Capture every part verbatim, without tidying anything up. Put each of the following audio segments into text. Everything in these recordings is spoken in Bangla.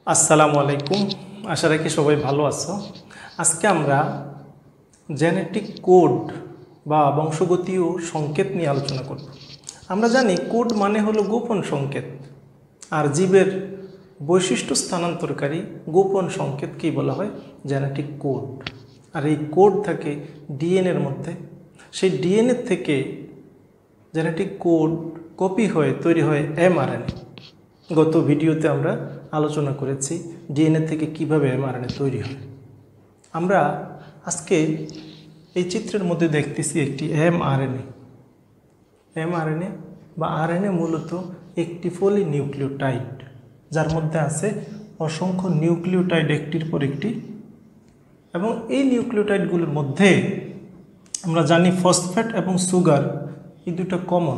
আসসালামু আলাইকুম। আশা রাখি সবাই ভালো আছো। আজকে আমরা জেনেটিক কোড বা বংশগতীয় সংকেত নিয়ে আলোচনা করব। আমরা জানি কোড মানে হলো গোপন সংকেত, আর জীবের বৈশিষ্ট্য স্থানান্তরকারী গোপন সংকেতকেই বলা হয় জেনেটিক কোড। আর এই কোড থাকে ডিএনএর মধ্যে। সেই ডিএনএ থেকে জেনেটিক কোড কপি হয়ে তৈরি হয় এমআরএনএ। গত ভিডিওতে আমরা আলোচনা করেছি ডিএনএ থেকে কিভাবে এমআরএনএ তৈরি হয়। আমরা আজকে এই চিত্রের মধ্যে দেখতেছি একটি এমআরএনএ। এমআরএনএ বা আরএনএ মূলত একটি পলিনিউক্লিওটাইড, যার মধ্যে আছে অসংখ্য নিউক্লিওটাইড একটির পর একটি, এবং এই নিউক্লিওটাইডগুলোর মধ্যে আমরা জানি ফসফেট এবং সুগার এই দুটো কমন।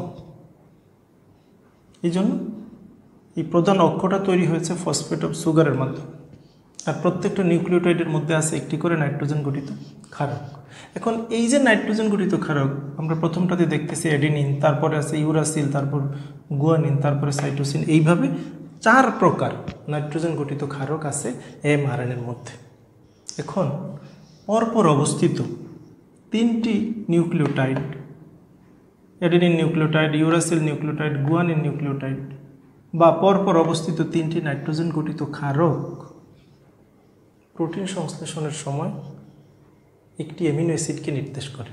এই জন্য এই প্রধান অক্ষরটা তৈরি হয়েছে ফসফেট অফ সুগারের মাধ্যমে। আর প্রত্যেকটা নিউক্লিওটাইডের মধ্যে আছে একটি করে নাইট্রোজেন গঠিত ক্ষারক। এখন এই যে নাইট্রোজেন গঠিত ক্ষারক, আমরা প্রথমটাতে দেখতেছি অ্যাডিনিন, তারপরে আছে ইউরাসিল, তারপর গুয়ানিন, তারপরে সাইটোসিন। এইভাবে চার প্রকার নাইট্রোজেন গঠিত ক্ষারক আছে এমআরএনএর মধ্যে। এখন পরপর অবস্থিত তিনটি nucleotide, adenine nucleotide, uracil nucleotide, guanine nucleotide, বা পরপর অবস্থিত তিনটি নাইট্রোজেন গঠিত ক্ষারক প্রোটিন সংশ্লেষণের সময় একটি অ্যামিনো অ্যাসিডকে নির্দেশ করে।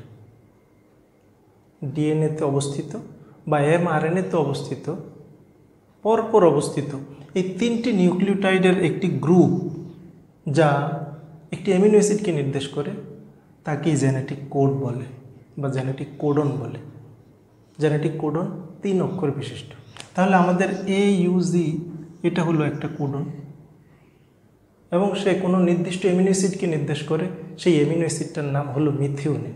ডিএনএতে অবস্থিত বা এমআরএনএতে অবস্থিত পরপর অবস্থিত এই তিনটি নিউক্লিওটাইডের একটি গ্রুপ যা একটি অ্যামিনো অ্যাসিডকে নির্দেশ করে, তাকেই জেনেটিক কোড বলে বা জেনেটিক কোডন বলে। জেনেটিক কোডন তিন অক্ষর বিশিষ্ট। তাহলে আমাদের এ ইউজি এটা হলো একটা কোডন, এবং সে কোনো নির্দিষ্ট অ্যামিনো অ্যাসিডকে নির্দেশ করে। সেই অ্যামিনো অ্যাসিডটার নাম হলো মিথিওনিন।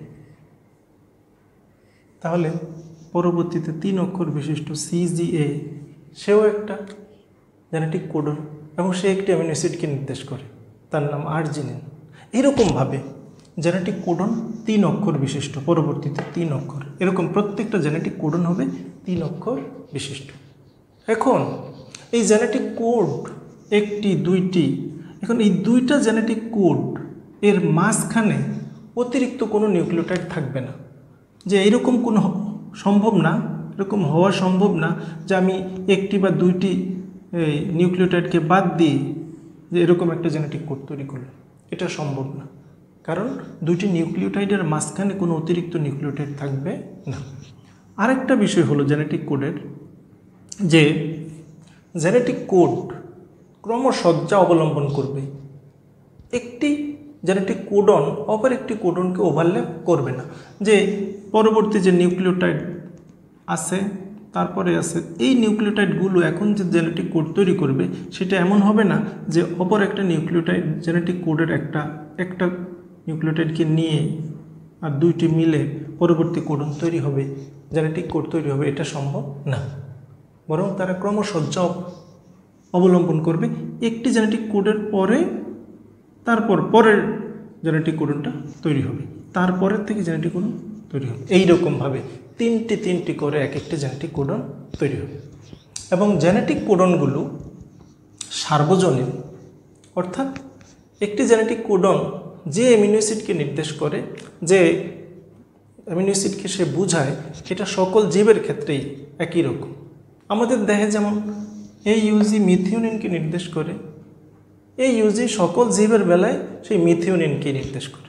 তাহলে পরবর্তীতে তিন অক্ষর বিশিষ্ট সিজিএ সেও একটা জেনেটিক কোডন, এবং সে একটি অ্যামিনো অ্যাসিডকে নির্দেশ করে, তার নাম আর্জিনিন। এরকমভাবে জেনেটিক কোডন তিন অক্ষর বিশিষ্ট, পরবর্তীতে তিন অক্ষর, এরকম প্রত্যেকটা জেনেটিক কোডন হবে তিন অক্ষর বিশিষ্ট। এখন এই জেনেটিক কোড একটি দুইটি, এখন এই দুইটা জেনেটিক কোড এর মাঝখানে অতিরিক্ত কোনো নিউক্লিওটাইড থাকবে না। যে এরকম কোনো সম্ভব না, এরকম হওয়া সম্ভব না যে আমি একটি বা দুইটি নিউক্লিওটাইডকে বাদ দিয়ে যে এরকম একটা জেনেটিক কোড তৈরি করলাম, এটা সম্ভব না। কারণ দুইটি নিউক্লিওটাইডের মাঝখানে কোনো অতিরিক্ত নিউক্লিওটাইড থাকবে না। আরেকটা বিষয় হলো জেনেটিক কোডের, যে জেনেটিক কোড ক্রমসজ্জা অবলম্বন করবে। একটি জেনেটিক কোডন অপর একটি কোডনকে ওভারল্যাপ করবে না। যে পরবর্তী যে নিউক্লিওটাইড আছে, তারপরে আছে এই নিউক্লিওটাইডগুলো এখন যে জেনেটিক কোড তৈরি করবে, সেটা এমন হবে না যে অপর একটা নিউক্লিওটাইড জেনেটিক কোডের একটা একটা নিউক্লিওটাইডকে নিয়ে আর দুইটি মিলে পরবর্তী কোডন তৈরি হবে, জেনেটিক কোড তৈরি হবে, এটা সম্ভব না। বরং তারা ক্রমসজ্জা অবলম্বন করবে। একটি জেনেটিক কোডের পরে তারপর পরের জেনেটিক কোডনটা তৈরি হবে, তারপরের থেকে জেনেটিক কোডন তৈরি হবে। এইরকমভাবে তিনটি তিনটি করে এক একটি জেনেটিক কোডন তৈরি হবে। এবং জেনেটিক কোডনগুলো সার্বজনীন, অর্থাৎ একটি জেনেটিক কোডন যে অ্যামিনো অ্যাসিডকে নির্দেশ করে, যে অ্যামিনো অ্যাসিডকে সে বোঝায়, এটা সকল জীবের ক্ষেত্রেই একই রকম। আমাদের দেহে যেমন এই ইউজি মিথিওনিনকে নির্দেশ করে, এই ইউজি সকল জীবের বেলায় সেই মিথিওনিনকে নির্দেশ করে।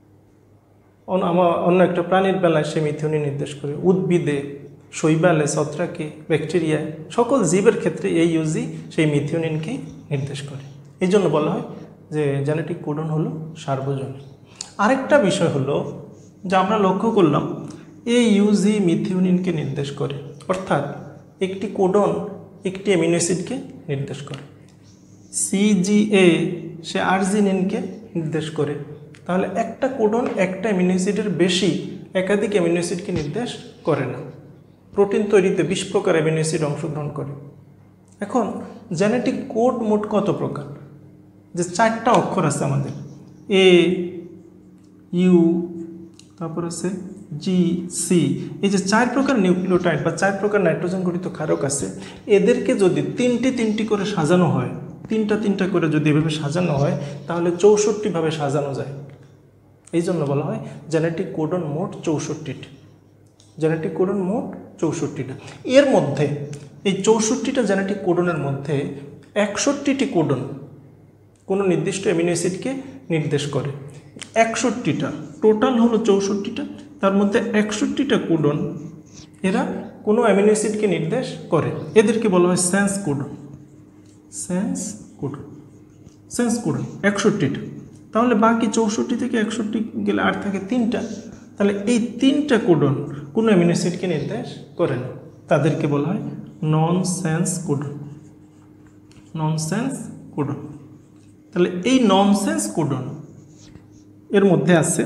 অন্য একটা প্রাণীর বেলায় সে মিথিওনিন নির্দেশ করে। উদ্ভিদে, শৈবালে, ছত্রাকে, ব্যাকটেরিয়ায়, সকল জীবের ক্ষেত্রে এই ইউজি সেই মিথিওনিনকেই নির্দেশ করে। এই জন্য বলা হয় যে জেনেটিক কোডন হলো সার্বজনীন। আরেকটা বিষয় হলো যে আমরা লক্ষ্য করলাম এই ইউজি মিথিওনিনকে নির্দেশ করে, অর্থাৎ একটি কোডন একটি অ্যামিনো অ্যাসিডকে নির্দেশ করে। সিজিএ সে আর্জিনিনকে নির্দেশ করে। তাহলে একটা কোডন একটা অ্যামিনো অ্যাসিডের বেশি একাধিক অ্যামিনো অ্যাসিডকে নির্দেশ করে না। প্রোটিন তৈরিতে বিশ প্রকার অ্যামিনো অ্যাসিড অংশগ্রহণ করে। এখন জেনেটিক কোড মোট কত প্রকার? যে চারটা অক্ষর আছে আমাদের, এ, ইউ, তারপর আছে জি, সি। এই যে চার প্রকার নিউক্লিওটাইড বা চার প্রকার নাইট্রোজেন গঠিত ক্ষারক আছে, এদেরকে যদি তিনটি তিনটি করে সাজানো হয়, তিনটা তিনটা করে যদি এভাবে সাজানো হয় তাহলে চৌষট্টিভাবে সাজানো যায়। এই জন্য বলা হয় জেনেটিক কোডন মোট চৌষট্টিটা। জেনেটিক কোডন মোট চৌষট্টিটা। এর মধ্যে এই চৌষট্টিটা জেনেটিক কোডনের মধ্যে একষট্টিটি কোডন কোনো নির্দিষ্ট অ্যামিনো অ্যাসিডকে নির্দেশ করে। একষট্টিটা, টোটাল হলো চৌষট্টিটা, তার মধ্যে একষট্টিটা কোডন এরা কোনো অ্যামিনো অ্যাসিডকে নির্দেশ করে। এদেরকে বলা হয় sense codon. Sense codon, sense codon একষট্টিটা। তাহলে বাকি চৌষট্টি থেকে একষট্টি গেলে আর থাকে তিনটা। তাহলে এই তিনটা কোডন কোনো অ্যামিনো অ্যাসিডকে নির্দেশ করে না, তাদেরকে বলা হয় non sense codon. Non sense codon. তাহলে এই নন সেন্স কোডন এর মধ্যে আছে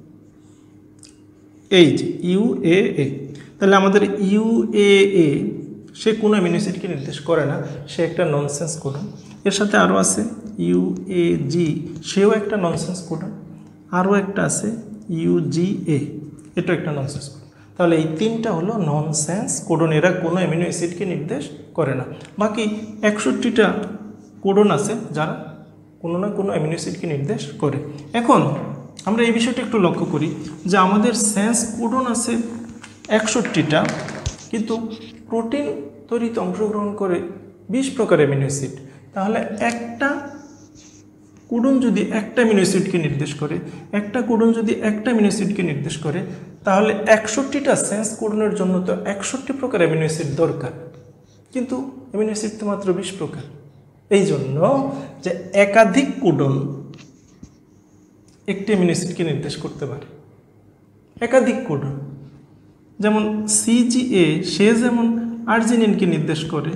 এই যে ইউ এ এ। তাহলে আমাদের ইউ এ এ সে কোনো অ্যামিনো অ্যাসিডকে নির্দেশ করে না, সে একটা ননসেন্স কোডন। এর সাথে আরও আছে ইউ এ জি, সেও একটা ননসেন্স কোডন। আরও একটা আছে ইউ জি এ, এটাও একটা ননসেন্স কোডন। তাহলে এই তিনটা হলো ননসেন্স কোডন, এরা কোনো অ্যামিনো অ্যাসিডকে নির্দেশ করে না। বাকি একষট্টিটা কোডন আছে যারা কোনো না কোনো অ্যামিনো অ্যাসিডকে নির্দেশ করে। এখন আমরা এই বিষয়টা একটু লক্ষ্য করি যে আমাদের সেন্স কোডন আছে একষট্টিটা, কিন্তু প্রোটিন তৈরিতে অংশগ্রহণ করে বিশ প্রকার অ্যামিনো অ্যাসিড। তাহলে একটা কোডন যদি একটা অ্যামিনো অ্যাসিডকে নির্দেশ করে, একটা কোডন যদি একটা অ্যামিনো অ্যাসিডকে নির্দেশ করে, তাহলে একষট্টিটা সেন্স কোডনের জন্য তো একষট্টি প্রকার অ্যামিনো অ্যাসিড দরকার, কিন্তু অ্যামিনো অ্যাসিড তো মাত্র বিশ প্রকার। এই জন্য যে একাধিক কোডন একটি অ্যামিনো অ্যাসিডকে নির্দেশ করতে পারে। একাধিক কোডন, যেমন সিজিএ সে যেমন আর্জিনিনকে নির্দেশ করে,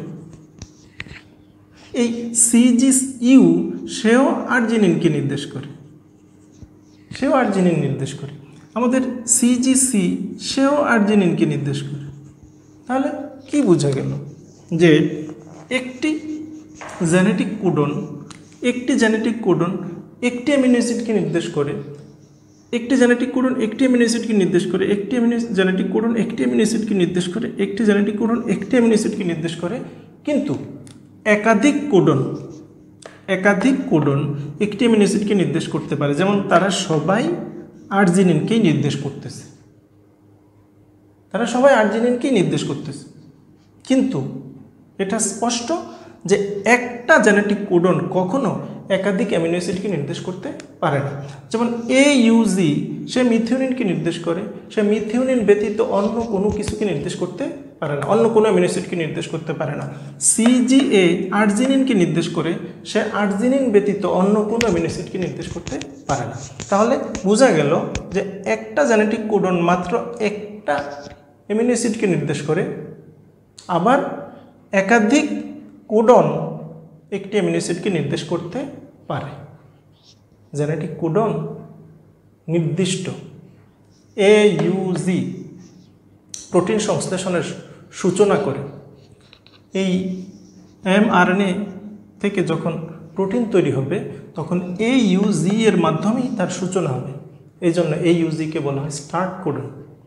এই সিজি ইউ সেও আর্জিনিনকে নির্দেশ করে, সেও আর্জিনিন নির্দেশ করে। আমাদের সিজিসি সেও আর্জিনিনকে নির্দেশ করে। তাহলে কি বোঝা গেল যে একটি জেনেটিক কোডন একটি জেনেটিক কোডন একটি অ্যামিনো অ্যাসিডকে নির্দেশ করে, একটি জেনেটিক কোডন একটি অ্যামিনো অ্যাসিডকে নির্দেশ করে, একটি অ্যামিনো জেনেটিক কোডন একটি অ্যামিনো অ্যাসিডকে নির্দেশ করে, একটি জেনেটিক কোডন একটি অ্যামিনো অ্যাসিডকে নির্দেশ করে। কিন্তু একাধিক কোডন একাধিক কোডন একটি অ্যামিনো অ্যাসিডকে নির্দেশ করতে পারে, যেমন তারা সবাই আর্জিনিনকেই নির্দেশ করতেছে, তারা সবাই আর্জিনিনকেই নির্দেশ করতেছে। কিন্তু এটা স্পষ্ট যে একটা জেনেটিক কোডন কখনো একাধিক অ্যামিনো অ্যাসিডকে নির্দেশ করতে পারে না। যেমন এ ইউজি সে মিথিওনিনকে নির্দেশ করে, সে মিথিওনিন ব্যতীত অন্য কোনো কিছুকে নির্দেশ করতে পারে না, অন্য কোনো অ্যামিনো অ্যাসিডকে নির্দেশ করতে পারে না। সিজিএ আর্জিনিনকে নির্দেশ করে, সে আর্জিনিন ব্যতীত অন্য কোনো অ্যামিনো অ্যাসিডকে নির্দেশ করতে পারে না। তাহলে বোঝা গেল যে একটা জেনেটিক কোডন মাত্র একটা অ্যামিনো অ্যাসিডকে নির্দেশ করে, আবার একাধিক কোডন একটি অ্যামিনো অ্যাসিডকে নির্দেশ করতে পারে। জেনেটিক কোডন নির্দিষ্ট এ ইউজি প্রোটিন সংশ্লেষণের সূচনা করে। এই এমআরএনএ থেকে যখন প্রোটিন তৈরি হবে তখন এ ইউজি এর মাধ্যমেই তার সূচনা হবে। এই জন্য এই ইউজিকে বলা হয় স্টার্ট কোডন।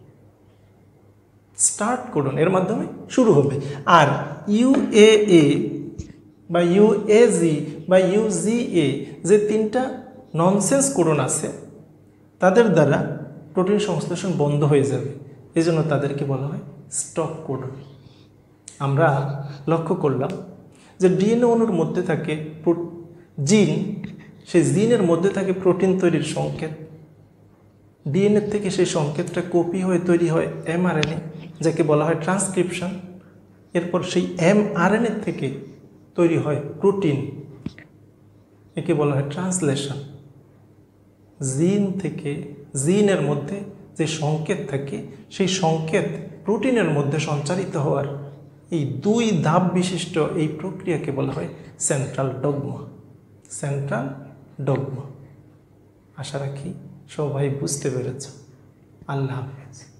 স্টার্ট কোডন এর মাধ্যমে শুরু হবে। আর ইউএএ বা ইউএজি বা ইউজিএ যে তিনটা ননসেন্স কোডন আছে তাদের দ্বারা প্রোটিন সংশ্লেষণ বন্ধ হয়ে যাবে, এই জন্য তাদেরকে বলা হয় স্টপ কোডন। আমরা লক্ষ্য করলাম যে ডিএনএ অণুর মধ্যে থাকে জিন, সেই জিনের মধ্যে থাকে প্রোটিন তৈরির সংকেত। ডিএনএ থেকে সেই সংকেতটা কপি হয়ে তৈরি হয় এমআরএনএ, যাকে বলা হয় ট্রান্সক্রিপশন। এরপর সেই এমআরএনএ থেকে তৈরি হয় প্রোটিন, একে বলা হয় ট্রান্সলেশন। জিন থেকে জিনের মধ্যে যে সংকেত থাকে সেই সংকেত প্রোটিনের মধ্যে সঞ্চারিত হওয়ার এই দুই ধাপ বিশিষ্ট এই প্রক্রিয়াকে বলা হয় সেন্ট্রাল ডগমা। Central dogma. আশা রাখি সবাই বুঝতে পেরেছ। আল্লাহ হাফেজ।